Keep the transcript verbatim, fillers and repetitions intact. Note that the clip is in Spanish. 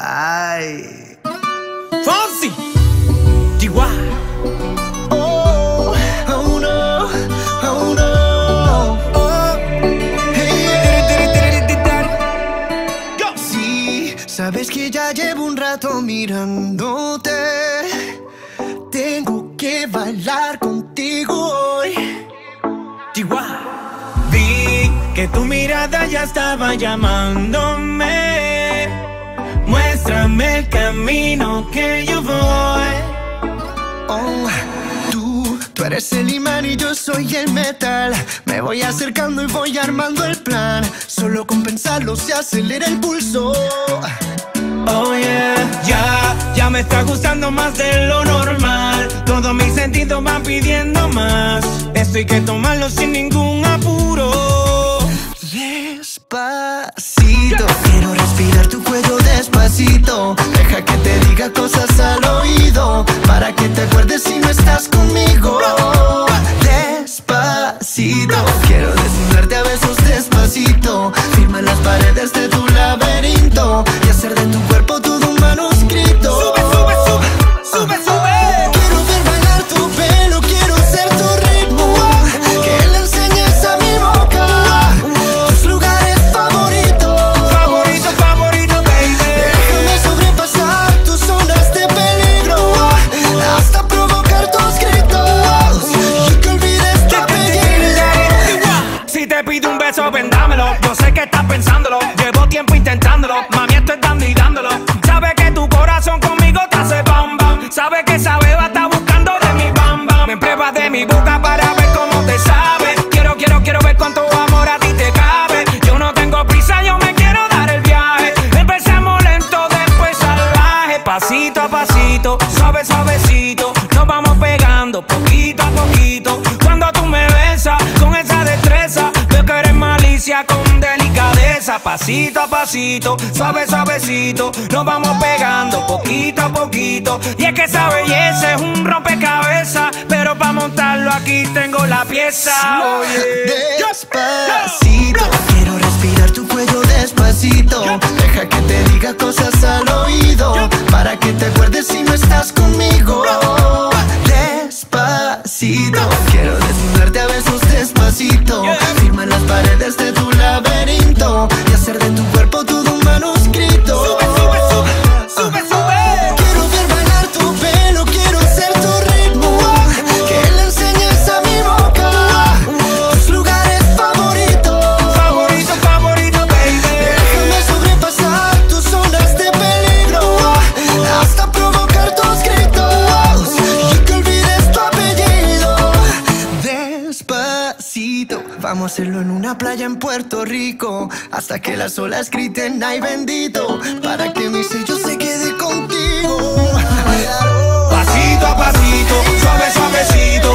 Ay. Fonsi, Chihuahua. Oh, oh no, oh no. Oh, hey, yeah. Sí, sabes que ya llevo un rato mirándote. Tengo que bailar contigo hoy. Chihuahua. Vi que tu mirada ya estaba llamándome. Muéstrame el camino que yo voy. Oh, tú, tú eres el imán y yo soy el metal. Me voy acercando y voy armando el plan. Solo con pensarlo se acelera el pulso. Oh yeah, ya, ya me está gustando más de lo normal. Todos mis sentidos van pidiendo más. Esto hay que tomarlo sin ningún apuro. Despacito, quiero respirar tu cuello despacito. Deja que te diga cosas al oído, para que te acuerdes si no estás conmigo. Despacito, quiero desnudarte a besos despacito. Firma las paredes de tu laberinto y hacer de tu cuerpo todo un manuscrito. Sube, sube, sube, sube, sube. Quiero ver bailar tu pelo, quiero ser tu ritmo. Que le enseñes a mi boca tus lugares favoritos. Favorito, favorito, baby. Déjame sobrepasar tus zonas de peligro hasta provocar tus gritos y que olvides tu apellido. Si te pido un beso, ven dámelo. Yo sé que estás pensándolo. Llevo tiempo intentándolo. Mami, esto es dando y dándolo. Sabe que tu corazón conmigo te hace bam bam. Sabe que esa beba está buscando de mi bam bam. Me pruebas de mi boca para ver cómo te sabe. Quiero, quiero, quiero ver cuánto amor a ti te cabe. Yo no tengo prisa, yo me quiero dar el viaje. Empecemos lento, después salvaje. Pasito a pasito, suave, suavecito. Nos vamos pegando poquito a poquito. Cuando tú me besas con esa destreza, veo que eres malicia con delicadeza. Pasito a pasito, suave, suavecito. Nos vamos pegando poquito a poquito. Y es que esa belleza es un rompecabezas, pero para montarlo aquí tengo la pieza. Oye. Despacito, quiero respirar tu cuello despacito. Deja que te diga cosas al oído, para que te acuerdes si no estás conmigo. Despacito, quiero desnudarte a besos despacito. Firma las paredes de tu laberinto y hacer de tu cuerpo todo un manuscrito. Sube, sube, sube, sube, sube. Quiero ver bailar tu pelo, quiero ser tu ritmo. Que le enseñes a mi boca tus lugares favoritos. Favorito, favorito, baby. Déjame sobrepasar tus zonas de peligro hasta provocar tus gritos y que olvides tu apellido. Despacito, vamos a hacerlo en una playa en Puerto Rico, hasta que las olas griten ay bendito, para que mi sello se quede contigo. Pasito a pasito, suave, suavecito.